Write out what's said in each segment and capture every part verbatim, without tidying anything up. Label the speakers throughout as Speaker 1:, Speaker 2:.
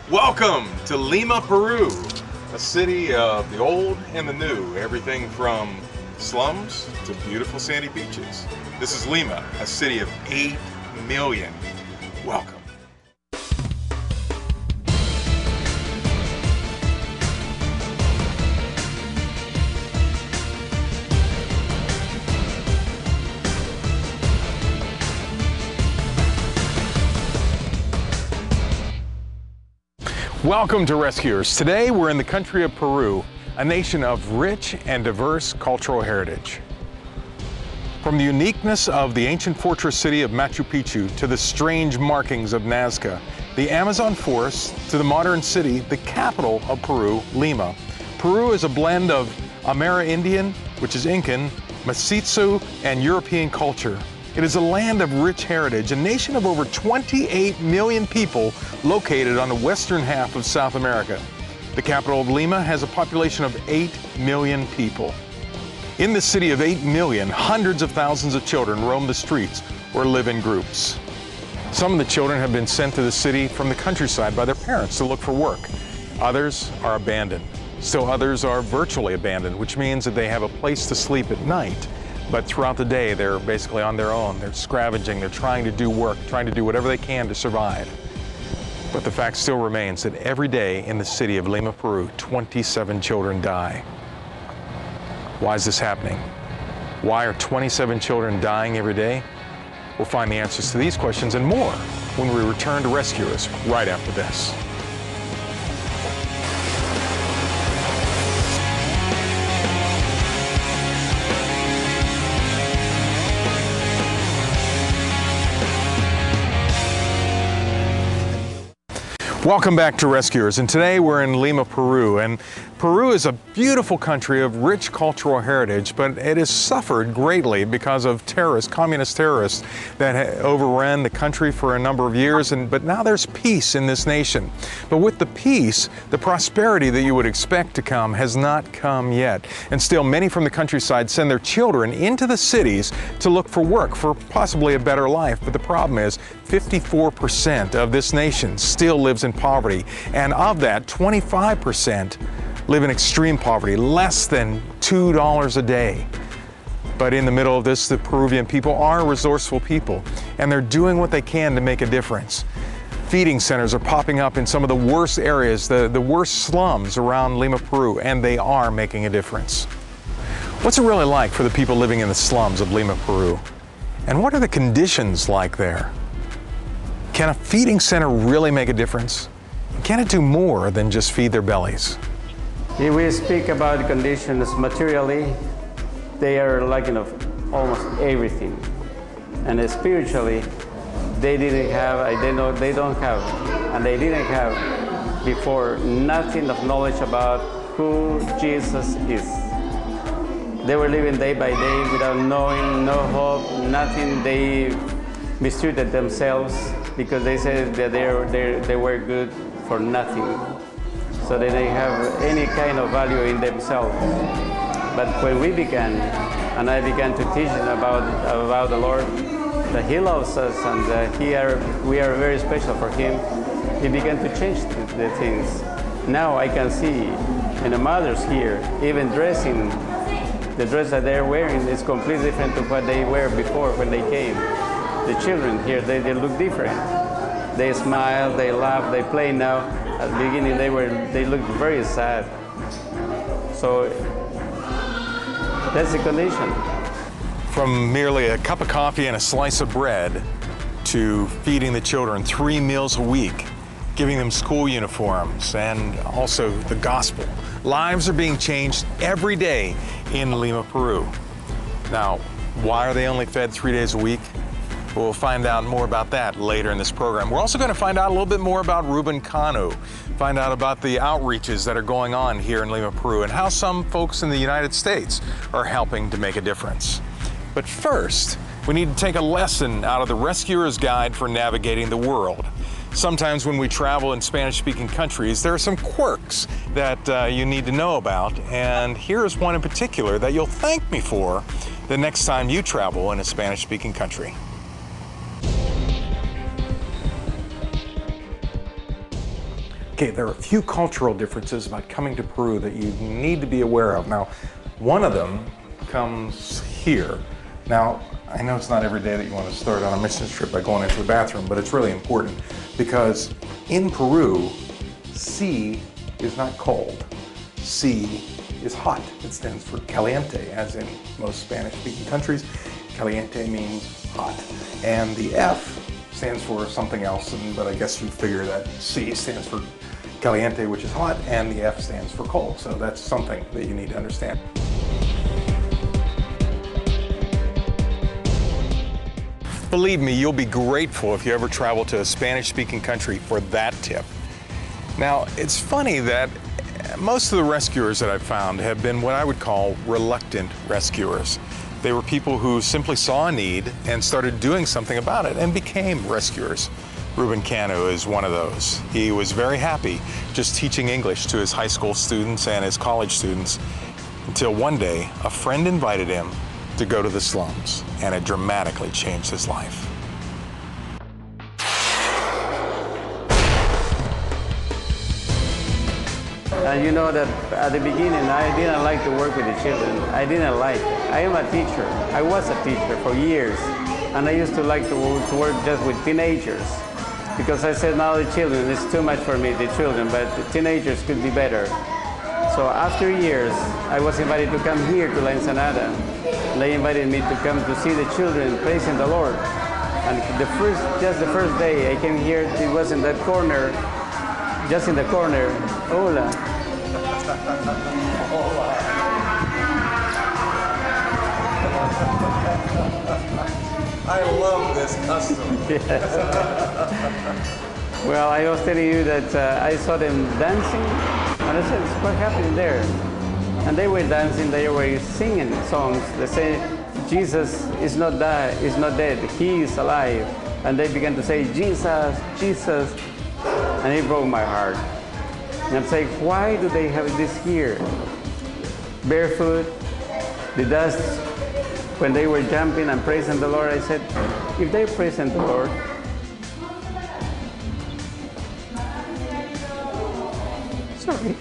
Speaker 1: Welcome to Lima, Peru, a city of the old and the new, everything from slums to beautiful sandy beaches. This is Lima, a city of eight million. Welcome. Welcome to Rescuers. Today we're in the country of Peru, a nation of rich and diverse cultural heritage. From the uniqueness of the ancient fortress city of Machu Picchu to the strange markings of Nazca, the Amazon forest to the modern city, the capital of Peru, Lima. Peru is a blend of Amerindian, which is Incan, Mestizo, and European culture. It is a land of rich heritage, a nation of over twenty-eight million people located on the western half of South America. The capital of Lima has a population of eight million people. In the city of eight million, hundreds of thousands of children roam the streets or live in groups. Some of the children have been sent to the city from the countryside by their parents to look for work. Others are abandoned. Still others are virtually abandoned, which means that they have a place to sleep at night. But throughout the day, they're basically on their own. They're scavenging, they're trying to do work, trying to do whatever they can to survive. But the fact still remains that every day in the city of Lima, Peru, twenty-seven children die. Why is this happening? Why are twenty-seven children dying every day? We'll find the answers to these questions and more when we return to Rescuers right after this. Welcome back to Rescuers, and today we're in Lima, Peru, and Peru is a beautiful country of rich cultural heritage, but it has suffered greatly because of terrorists, communist terrorists that overran the country for a number of years, and but now there's peace in this nation. But with the peace, the prosperity that you would expect to come has not come yet. And still, many from the countryside send their children into the cities to look for work, for possibly a better life. But the problem is, fifty-four percent of this nation still lives in poverty, and of that, twenty-five percent live in extreme poverty, less than two dollars a day. But in the middle of this, the Peruvian people are resourceful people, and they're doing what they can to make a difference. Feeding centers are popping up in some of the worst areas, the, the worst slums around Lima, Peru, and they are making a difference. What's it really like for the people living in the slums of Lima, Peru? And what are the conditions like there? Can a feeding center really make a difference? Can it do more than just feed their bellies?
Speaker 2: If we speak about conditions materially, they are lacking of almost everything. And spiritually, they didn't have, they don't, they don't have, and they didn't have before nothing of knowledge about who Jesus is. They were living day by day without knowing, no hope, nothing. They mistreated themselves because they said that they, they, they were good for nothing. So they didn't have any kind of value in themselves. But when we began, and I began to teach them about, about the Lord, that He loves us and that he are, we are very special for Him, He began to change the, the things. Now I can see in the mothers here, even dressing, the dress that they're wearing is completely different to what they were before when they came. The children here, they, they look different. They smile, they laugh, they play now. At the beginning, they were they looked very sad. So that's the condition.
Speaker 1: From merely a cup of coffee and a slice of bread to feeding the children three meals a week, giving them school uniforms, and also the gospel. Lives are being changed every day in Lima, Peru. Now, why are they only fed three days a week? We'll find out more about that later in this program. We're also going to find out a little bit more about Ruben Cano, find out about the outreaches that are going on here in Lima, Peru, and how some folks in the United States are helping to make a difference. But first, we need to take a lesson out of the Rescuer's Guide for Navigating the World. Sometimes when we travel in Spanish-speaking countries, there are some quirks that uh, you need to know about, and here's one in particular that you'll thank me for the next time you travel in a Spanish-speaking country. Okay, there are a few cultural differences about coming to Peru that you need to be aware of. Now, one of them comes here. Now, I know it's not every day that you want to start on a mission trip by going into the bathroom, but it's really important because in Peru, si is not cold. Si is hot. It stands for caliente, as in most Spanish-speaking countries. Caliente means hot. And the F stands for something else, and, but I guess you figure that C stands for caliente, which is hot, and the F stands for cold. So that's something that you need to understand. Believe me, you'll be grateful if you ever travel to a Spanish-speaking country for that tip. Now, it's funny that most of the rescuers that I've found have been what I would call reluctant rescuers. They were people who simply saw a need and started doing something about it and became rescuers. Ruben Cano is one of those. He was very happy just teaching English to his high school students and his college students until one day a friend invited him to go to the slums, and it dramatically changed his life.
Speaker 2: And you know that at the beginning, I didn't like to work with the children. I didn't like it. I am a teacher. I was a teacher for years. And I used to like to, to work just with teenagers. Because I said, now the children, it's too much for me, the children, but the teenagers could be better. So after years, I was invited to come here to La Ensenada. They invited me to come to see the children praising the Lord. And the first, just the first day I came here, it was in that corner, just in the corner. Hola.
Speaker 1: I love this custom.
Speaker 2: Yes. Well, I was telling you that uh, I saw them dancing, and I said, what happened there? And they were dancing, they were singing songs. They say, Jesus is not died, is not dead, he is alive. And they began to say, Jesus, Jesus. And it broke my heart. And I'm saying, why do they have this here? Barefoot, the dust, when they were jumping and praising the Lord, I said, if they're praising the Lord, sorry.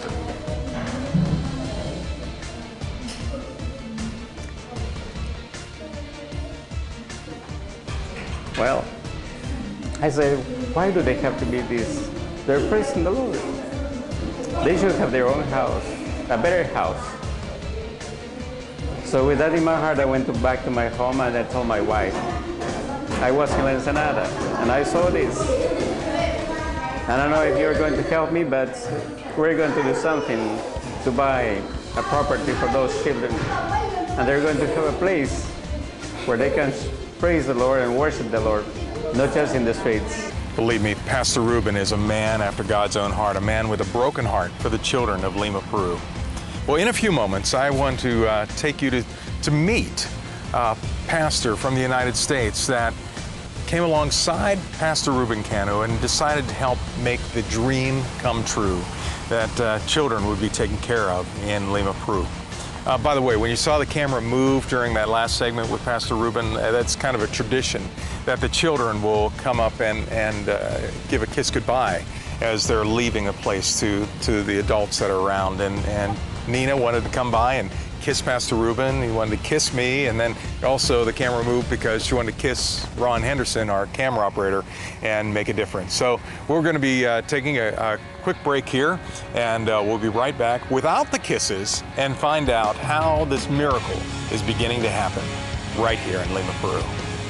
Speaker 2: Well, I said, why do they have to be this? They're praising the Lord. They should have their own house, a better house. So with that in my heart, I went to back to my home and I told my wife, I was in La Ensenada and I saw this. I don't know if you're going to help me, but we're going to do something to buy a property for those children. And they're going to have a place where they can praise the Lord and worship the Lord, not just in the streets.
Speaker 1: Believe me, Pastor Ruben is a man after God's own heart, a man with a broken heart for the children of Lima, Peru. Well, in a few moments, I want to uh, take you to, to meet a pastor from the United States that came alongside Pastor Ruben Cano and decided to help make the dream come true, that uh, children would be taken care of in Lima, Peru. Uh, by the way, when you saw the camera move during that last segment with Pastor Ruben, uh, that's kind of a tradition that the children will come up and, and uh, give a kiss goodbye as they're leaving a place to, to the adults that are around. And, and Nina wanted to come by and kiss Pastor Ruben. He wanted to kiss me, and then also the camera moved because she wanted to kiss Ron Henderson, our camera operator, and make a difference. So we're going to be uh, taking a, a quick break here, and uh, we'll be right back without the kisses and find out how this miracle is beginning to happen right here in Lima, Peru.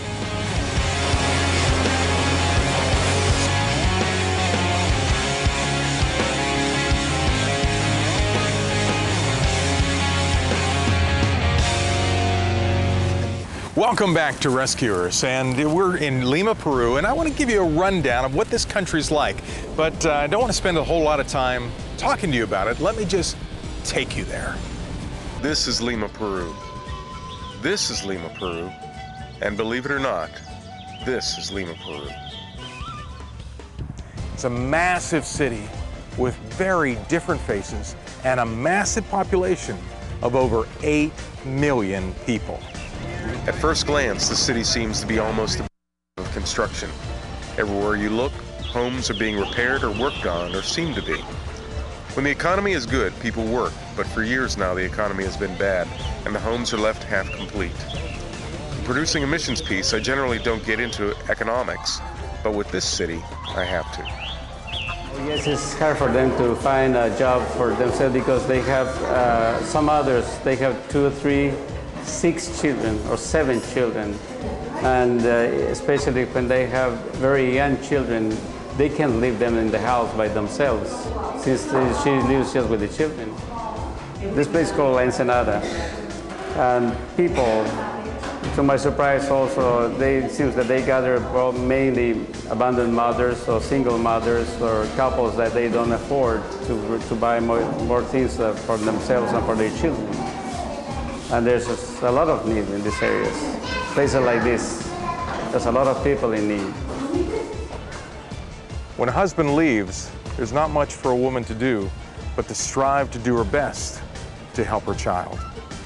Speaker 1: Welcome back to Rescuers, and we're in Lima, Peru, and I want to give you a rundown of what this country's like, but uh, I don't want to spend a whole lot of time talking to you about it. Let me just take you there. This is Lima, Peru. This is Lima, Peru, and believe it or not, this is Lima, Peru. It's a massive city with very different faces and a massive population of over eight million people. At first glance, the city seems to be almost a of construction. Everywhere you look, Homes are being repaired or worked on, or seem to be. When the economy is good, people work, but for years now the economy has been bad, and the homes are left half complete. In producing a missions piece, I generally don't get into economics, but with this city, I have to.
Speaker 2: Yes, it's hard for them to find a job for themselves because they have, uh, some others, they have two or three, six children or seven children. And uh, especially when they have very young children, they can't leave them in the house by themselves since she lives just with the children. This place is called La Ensenada. And people, to my surprise also, they, it seems that they gather well, mainly abandoned mothers or single mothers or couples that they don't afford to, to buy more, more things uh, for themselves and for their children. And there's just a lot of need in these areas. Places like this, there's a lot of people in need.
Speaker 1: When a husband leaves, there's not much for a woman to do but to strive to do her best to help her child.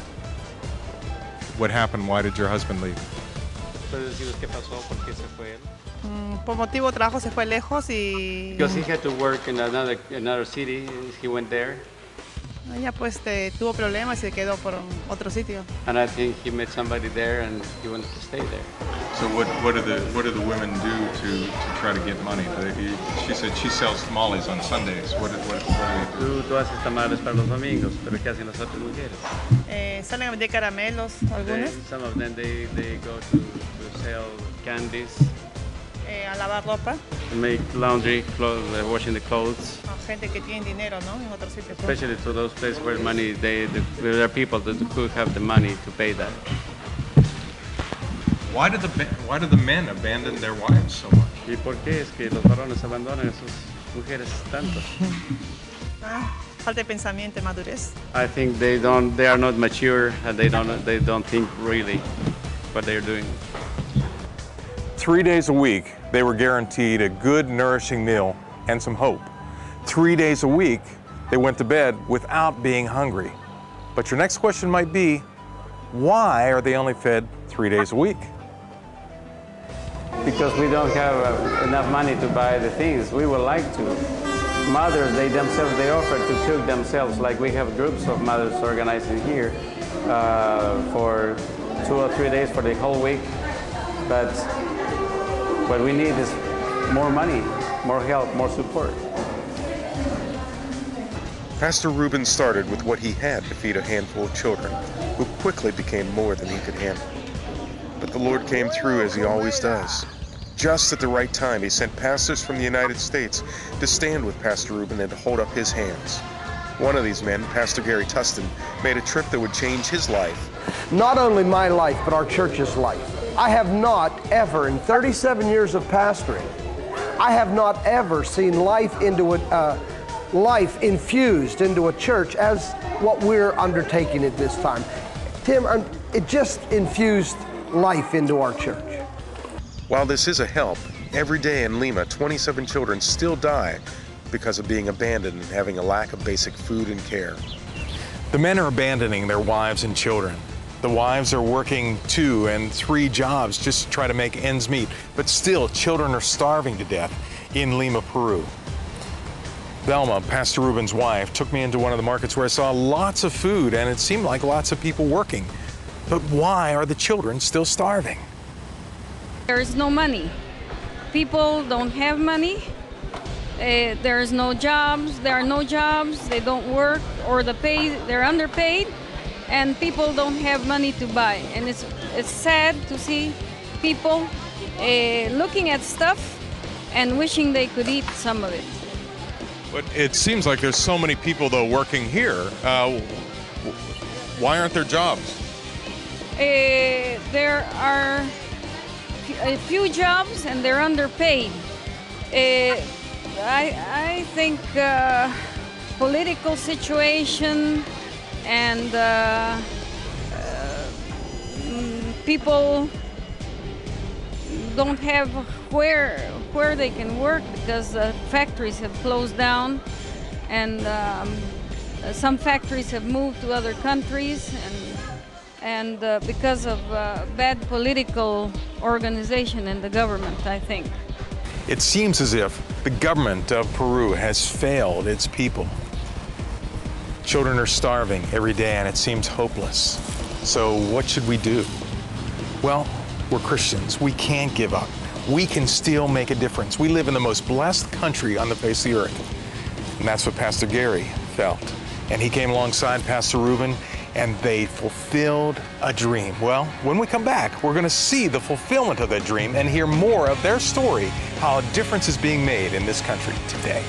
Speaker 1: What happened? Why did your husband leave?
Speaker 3: Mm, por motivo de trabajo se fue lejos y
Speaker 2: Because he had to work in another, another city, he went there.
Speaker 3: ella pues este, tuvo problemas y se quedó por otro sitio.
Speaker 2: And I think he met somebody there and he wanted to stay there.
Speaker 1: So what, what do the what do the women do to, to try to get money? They, she said she sells tamales on Sundays. What, what, what do they do?
Speaker 2: Tú, tú haces tamales para los domingos, pero ¿qué hacen las otras mujeres?
Speaker 3: Eh, salen a vender caramelos, algunos,
Speaker 2: They, some of them they, they go to, to sell candies,
Speaker 3: eh, a lavar ropa,
Speaker 2: make laundry, clothes, uh, washing the clothes.
Speaker 3: a gente que tiene dinero, ¿no? En otros sitios.
Speaker 2: Especially to those places where money, they, the, there are people that who have the money to pay that.
Speaker 1: Why do the why do the men abandon their wives so much?
Speaker 2: ¿Y por qué es que los varones abandonan a sus mujeres tanto?
Speaker 3: Ah, falta de pensamiento, madurez.
Speaker 2: I think they don't, they are not mature and they don't, they don't think really what they're doing.
Speaker 1: Three days a week, they were guaranteed a good, nourishing meal and some hope. Three days a week, they went to bed without being hungry. But your next question might be, why are they only fed three days a week?
Speaker 2: Because we don't have uh, enough money to buy the things. We would like to. Mothers, they themselves, they offer to cook themselves, like we have groups of mothers organizing here uh, for two or three days for the whole week. But what we need is more money, more help, more support. Pastor Ruben started with what he had to feed a handful of children, who quickly became more than he could handle. But the Lord came through as he always does. Just at the right time, he sent pastors from the United States to stand with Pastor Ruben and to hold up his hands. One of these men, Pastor Gary Tustin, made a trip that would change his life.
Speaker 4: Not only my life, but our church's life. I have not ever, in thirty-seven years of pastoring, I have not ever seen life into a, uh, life infused into a church as what we're undertaking at this time. Tim, um, it just infused life into our church.
Speaker 1: While this is a help, every day in Lima, twenty-seven children still die because of being abandoned and having a lack of basic food and care. The men are abandoning their wives and children. The wives are working two and three jobs just to try to make ends meet, but still children are starving to death in Lima, Peru. Velma, Pastor Ruben's wife, took me into one of the markets where I saw lots of food and it seemed like lots of people working. But why are the children still starving?
Speaker 5: There is no money. People don't have money. Uh, there's no jobs. There are no jobs. They don't work, or the pay. They're underpaid, and people don't have money to buy. And it's it's sad to see people uh, looking at stuff and wishing they could eat some of it.
Speaker 1: But it seems like there's so many people though working here. Uh, why aren't there jobs?
Speaker 5: Uh, there are a few jobs and they're underpaid. Uh, I, I think uh, political situation and uh, uh, people don't have where where they can work because uh, factories have closed down, and um, some factories have moved to other countries, and and uh, because of uh, bad political organization in the government, I think.
Speaker 1: It seems as if the government of Peru has failed its people. Children are starving every day and it seems hopeless. So what should we do? Well, we're Christians. We can't give up. We can still make a difference. We live in the most blessed country on the face of the earth. And that's what Pastor Gary felt. And he came alongside Pastor Ruben and they fulfilled a dream. Well, when we come back, we're going to see the fulfillment of that dream and hear more of their story, how a difference is being made in this country today.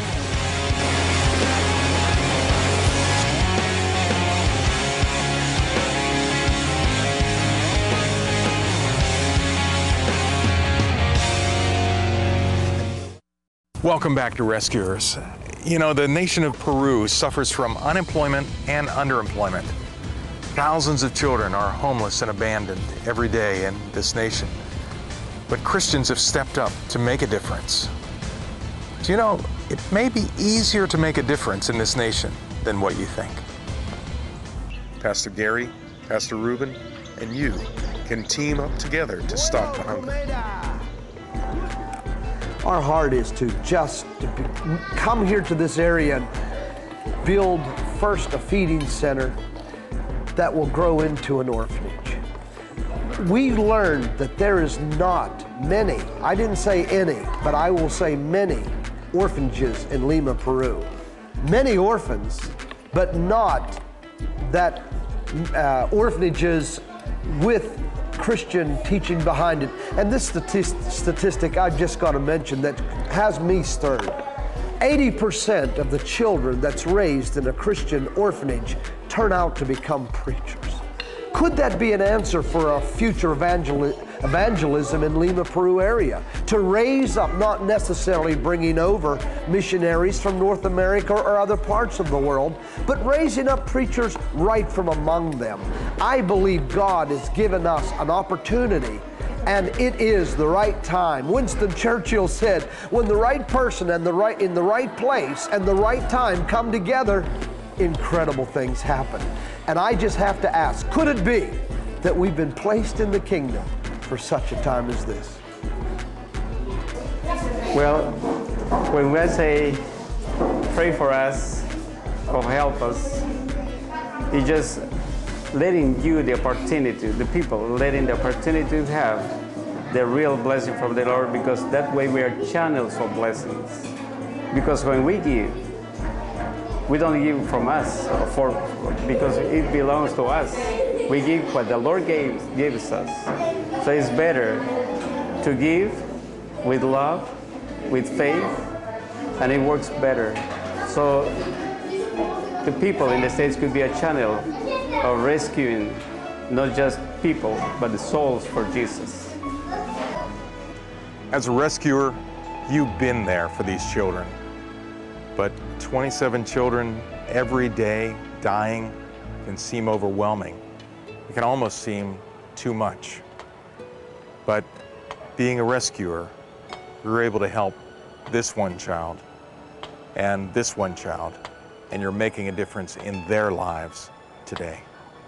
Speaker 1: Welcome back to Rescuers. You know, the nation of Peru suffers from unemployment and underemployment. Thousands of children are homeless and abandoned every day in this nation. But Christians have stepped up to make a difference. Do you know, it may be easier to make a difference in this nation than what you think. Pastor Gary, Pastor Ruben, and you can team up together to stop the hunger.
Speaker 4: Our heart is to just to be, come here to this area and build first a feeding center that will grow into an orphanage. We learned that there is not many, I didn't say any, but I will say many orphanages in Lima, Peru. Many orphans, but not that uh, orphanages with Christian teaching behind it. And this statist statistic I've just got to mention that has me stirred. eighty percent of the children that's raised in a Christian orphanage turn out to become preachers. Could that be an answer for a future evangel evangelism in Lima, Peru area? To raise up, not necessarily bringing over missionaries from North America or other parts of the world, but raising up preachers right from among them. I believe God has given us an opportunity, and it is the right time. Winston Churchill said, when the right person and the right in the right place and the right time come together, incredible things happen. And I just have to ask, could it be that we've been placed in the kingdom for such a time as this?
Speaker 2: Well, when we say pray for us or help us, it's just letting you the opportunity, the people, letting the opportunity to have the real blessing from the Lord, because that way we are channels of blessings. Because when we give, we don't give from us, for, because it belongs to us. We give what the Lord gave, gives us. So it's better to give with love, with faith, and it works better. So the people in the States could be a channel of rescuing not just people, but the souls for Jesus.
Speaker 1: As a rescuer, you've been there for these children. But twenty-seven children every day dying can seem overwhelming. It can almost seem too much. But being a rescuer, you're able to help this one child and this one child, and you're making a difference in their lives today.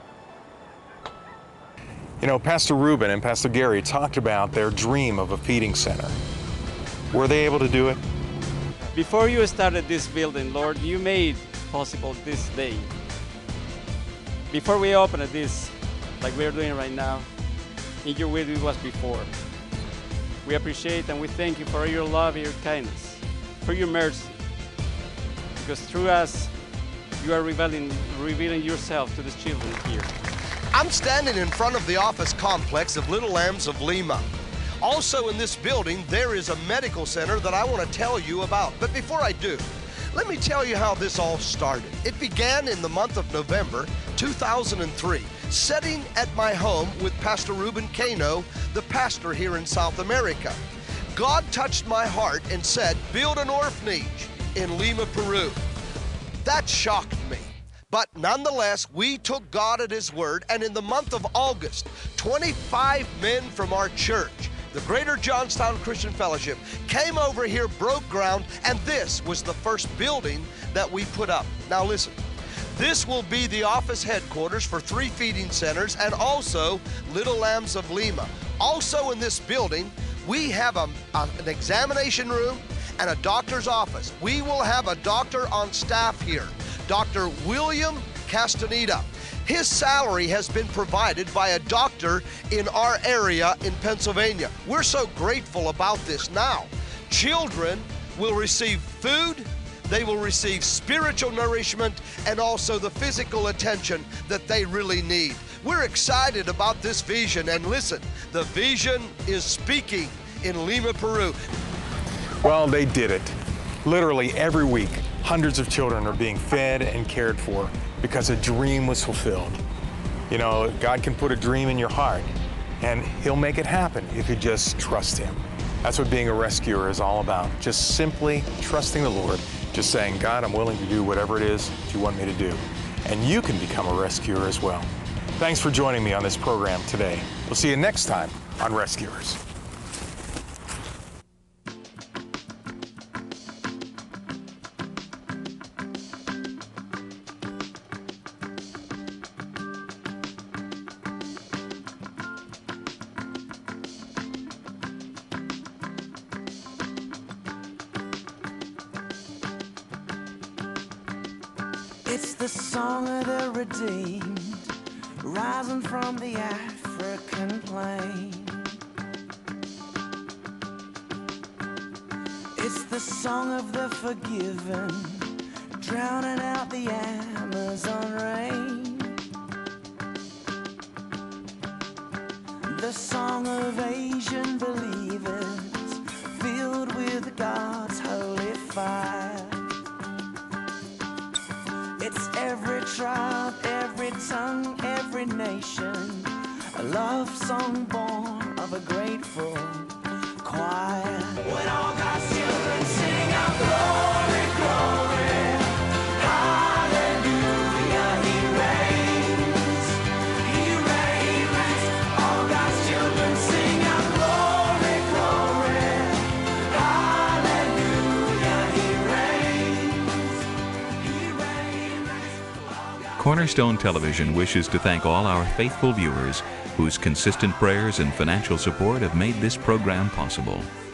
Speaker 1: You know, Pastor Ruben and Pastor Gary talked about their dream of a feeding center. Were they able to do it?
Speaker 6: Before you started this building, Lord, you made possible this day. Before we opened this, like we're doing right now, in your will it was before. We appreciate and we thank you for your love and your kindness, for your mercy. Because through us, you are revealing, revealing yourself to the children here.
Speaker 4: I'm standing in front of the office complex of Little Lambs of Lima. Also in this building, there is a medical center that I want to tell you about. But before I do, let me tell you how this all started. It began in the month of November two thousand three, sitting at my home with Pastor Ruben Cano, the pastor here in South America. God touched my heart and said, build an orphanage in Lima, Peru. That shocked me. But nonetheless, we took God at His word, and in the month of August, twenty-five men from our church, the Greater Johnstown Christian Fellowship, came over here, broke ground, and this was the first building that we put up. Now listen, this will be the office headquarters for three feeding centers and also Little Lambs of Lima. Also in this building We have a, a, an examination room and a doctor's office. We will have a doctor on staff here, Doctor William Castaneda. His salary has been provided by a doctor in our area in Pennsylvania. We're so grateful about this now. Children will receive food, they will receive spiritual nourishment, and also the physical attention that they really need. We're excited about this vision, and listen, the vision is speaking in Lima, Peru.
Speaker 1: Well, they did it. Literally every week, hundreds of children are being fed and cared for because a dream was fulfilled. You know, God can put a dream in your heart, and He'll make it happen if you just trust Him. That's what being a rescuer is all about. Just simply trusting the Lord, just saying, God, I'm willing to do whatever it is that you want me to do. And you can become a rescuer as well. Thanks for joining me on this program today. We'll see you next time on Rescuers.
Speaker 7: It's the song of the redeemed, rising from the African plain. It's the song of the forgiven, drowning out the Amazon rain. The song of Asian believers, filled with God's holy fire. It's every tribe, every tongue, every nation, a love song born of a grateful choir. When all God's children sing out glory, glory, hallelujah, He reigns, He reigns. All God's children sing out glory, glory, hallelujah, He reigns, He reigns.
Speaker 8: Cornerstone Television wishes to thank all our faithful viewers whose consistent prayers and financial support have made this program possible.